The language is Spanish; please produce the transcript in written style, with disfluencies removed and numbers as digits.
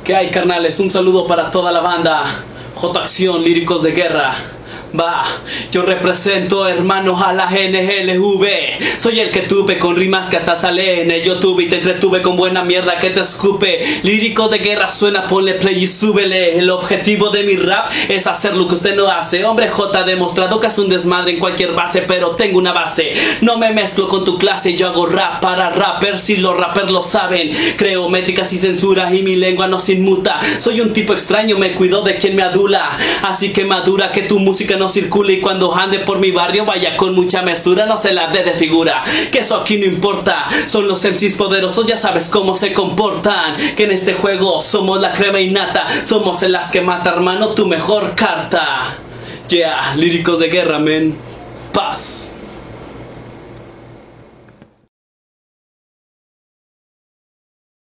¿Qué hay, carnales? Un saludo para toda la banda J Acción, Líricos de Guerra. Va, yo represento, hermanos, a la NGLV. Soy el que tuve con rimas que hasta salen. Yo tuve y te entretuve con buena mierda que te escupe. Lírico de guerra suena, ponle play y súbele. El objetivo de mi rap es hacer lo que usted no hace. Hombre J ha demostrado que es un desmadre en cualquier base, pero tengo una base. No me mezclo con tu clase, yo hago rap para rappers y los rappers lo saben. Creo métricas sin censura y mi lengua no se inmuta. Soy un tipo extraño, me cuido de quien me adula. Así que madura que tu música no circule y cuando ande por mi barrio vaya con mucha mesura, no se la dé de figura, que eso aquí no importa. Son los MCs poderosos, ya sabes cómo se comportan, que en este juego somos la crema innata, somos en las que mata, hermano, tu mejor carta. Yeah, Líricos de Guerra, men. Paz.